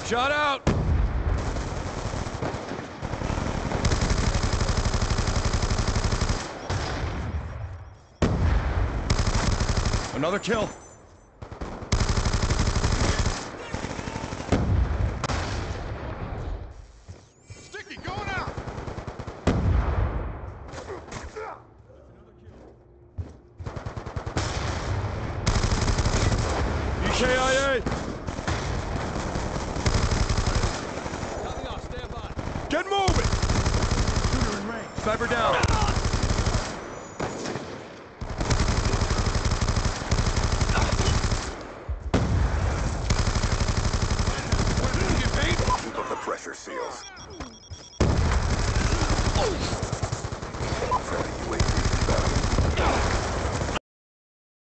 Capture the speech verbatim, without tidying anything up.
Shot out! Another kill. Sticky, going out! E K I A! Coming off, stand by. Get moving! Shooter in range. Sniper down.